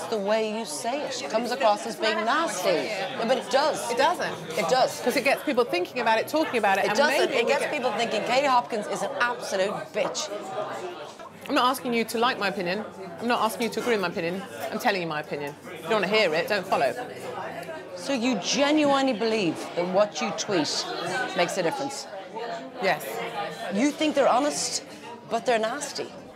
the way you say it. It comes across as being nasty. Yeah, but it does. It doesn't. It does. Because it gets people thinking about it, talking about it. It doesn't. It gets people thinking Katie Hopkins is an absolute bitch. I'm not asking you to like my opinion. I'm not asking you to agree with my opinion. I'm telling you my opinion. If you don't want to hear it, don't follow. So you genuinely believe that what you tweet makes a difference? Yes. You think they're honest, but they're nasty.